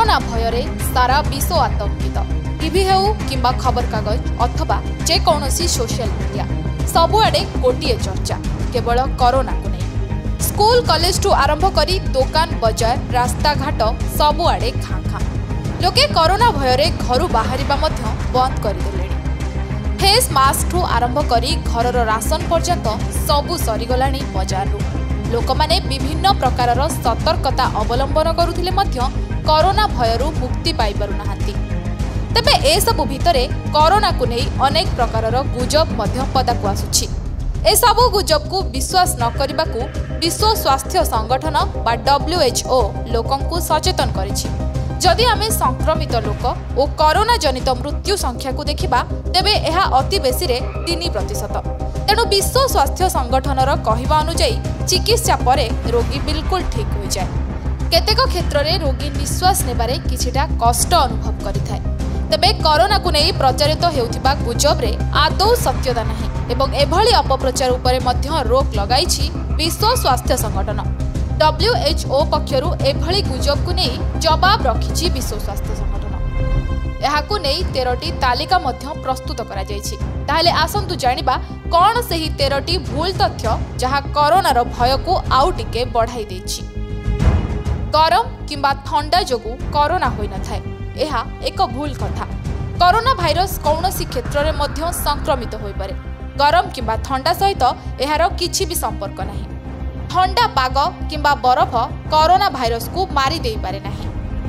Corona भୟରେ सारा विश्व आतंकित। टीवी हेउ किंबा खबर कागज अथवा जेकोसी सोशल मीडिया सबुआडे गोटे चर्चा केवल कोरोना को नहीं। स्कूल कॉलेज ठू आरंभ करी दुकान बजार रास्ता घाट सबुआडे खाँ खाँ लोके कोरोना भୟରେ घर बाहर बंद करदे। फेस मास्क ठू आरंभ करी घरर राशन पर्यंत सबू सरीगला बजार लोक माने विभिन्न प्रकार सतर्कता अवलंबन करुथिले मध्य कोरोना भयरू मुक्ति पाई पारु नाहांती। तेबे ए सबु भितरे कोरोना को नहीं अनेक प्रकार गुजब मध्य पदाकु आसुछि। ए सबु गुजब को विश्वास न करिबाकू विश्व स्वास्थ्य संगठन बा WHO लोकंकु सचेतन करिछि। जदि आमे संक्रमित लोक और कोरोना जनित मृत्यु संख्या को देखिबा तेबे एहा अति बेसी रे 3%। तेणु विश्व स्वास्थ्य संगठनर कहिबा अनुसार चिकित्सा परे रोगी बिल्कुल ठीक हो जाए। केतेक क्षेत्र में रोगी निश्वास नेबारे किछिटा कष्ट अनुभव करिथाय। तेबे कोरोना को नहीं प्रचारित हेउथिबा गुजब रे आदौ सत्यता नाही एवं एभली अपप्रचार उपरे मध्य रोक लगाइछि विश्व स्वास्थ्य संगठन। WHO पक्षरु एभली गुजब को नहीं जवाब रखिछि विश्व स्वास्थ्य संगठन। एहाकु नहीं 13टी तालिका मध्य प्रस्तुत करा जाइछि। ताहले आसंतु जानिबा कोन सही 13टी भूल तथ्य जहा कोरोनार भय को आउ टिके बढ़ाई दैछि। गरम किंबा ठंडा जोगु कोरोना होई न थाए एहा एक भूल कथा। कोरोना भाइरस कौनसी क्षेत्र में मध्य संक्रमित होई पारे। गरम किंबा ठंडा सहित एहार किछि भी संपर्क नाही। ठंडा पाग किंबा बरफ कोरोना भाइरस को मारी देई पारे नाही।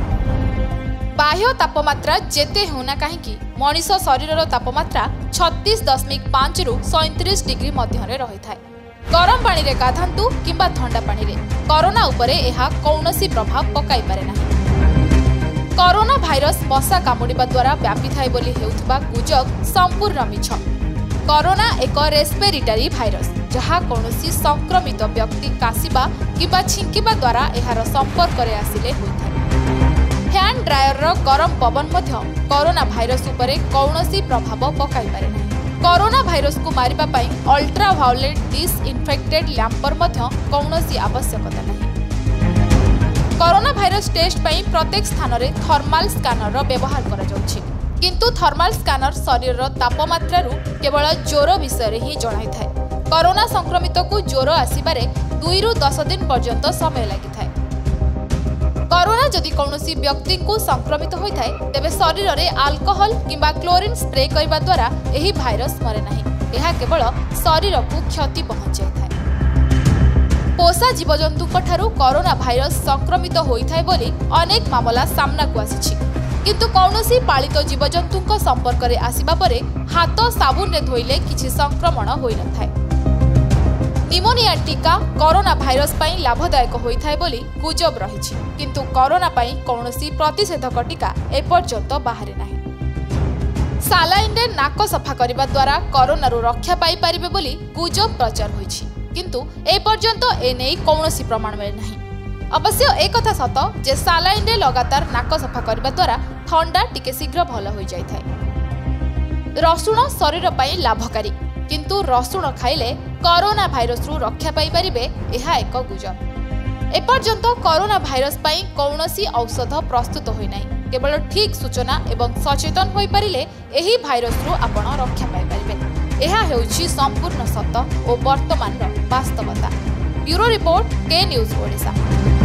बाह्य तापमात्रा जेते होना काहेकि मनीष शरीरर तापमात्रा 36.5 रु 37 डिग्री मध्य रे रही थाए। गरम पानी रे गाधांतु किंबा ठंडा पानी रे कोरोना उपरे एहा कौनसी प्रभाव पकाई पारे नाही। कोरोना भाइरस मशा कामुड़िबा द्वारा व्यापी थाए बोली हेउथिबा गुजब संपूर्ण मिछ। कोरोना एक रेस्पिरेटरी भाइरस जहा कौनसी संक्रमित व्यक्ति कासिबा किबा छिंकिबा द्वारा एहार संपर्क रे आसिले होइथाय। फैन ड्रायर रो गरम पवन मध्य कोरोना भाइरस उपरे कौनसी प्रभाव पकाई पारे नाही। कोरोना भाइरस को मारिबा पई अल्ट्रावायोलेट डिसइनफेक्टेड लैंपर मध्य कौनसी आवश्यकता नाही। कोरोना भाइरस टेस्ट पई प्रत्येक स्थान रे थर्मल स्कैनर रो व्यवहार करा जाउछि। किंतु थर्मल स्कैनर शरीर तापमात्रा रु केवल ज्वर विषय ही जणाई थाए। कोरोना संक्रमित को ज्वर आसीबारे 2 रु 10 दिन पर्यंत समय लागि थाए। कोरोना जदि कौनसी व्यक्ति को संक्रमित होई थाए तेबे शरीर रे अल्कोहल किंबा क्लोरीन स्प्रे करबा द्वारा एही भाइरस मरे नाही। एहा केवल शरीर को क्षति पहुंचाई थाए। पोषा जीवजंतु ठारू कोरोना भाइरस संक्रमित होई थाए बोली अनेक मामला सामना को आसीछि। किंतु कौनसी पालित जीवजंतु संपर्क रे आसिबा परे हाथ साबुन रे धोइले किछि संक्रमण होई न थाए। निमोनिया टीका कोरोना भाइरस पई लाभदायक होई थाए बोली गुजब रहिछि। किंतु कोरोना पई कौनसी प्रतिषेधक टीका एपर्यंत बाहरे नाही। सालाइन रे नाक सफा करबा द्वारा कोरोना रो रक्षा पाई परिबे बोली गुजब प्रचार होइछि। किंतु एपर्यंत ए नै कौनसी प्रमाण मिले नाही। अवश्य एक कथा सत जे सालाइन रे लगातार नाक सफा करबा द्वारा ठंडा टिके शीघ्र भल हो जाय थाए। रसुण शरीर पई लाभकारी किंतु रसुण खाइले कोरोना भाइरस रु रक्षा पाई परिबे एहा एक गुजब। एपर्यंत कोरोना भाइरस पई कौनसी औषध प्रस्तुत होई नै। केवल ठीक सूचना एवं सचेतन होई परिले एही भाइरस रु आपण रक्षा पाई परिबे। एहा हेउछि संपूर्ण सत और वर्तमान वास्तवता। ब्यूरो रिपोर्ट के न्यूज ओडिशा।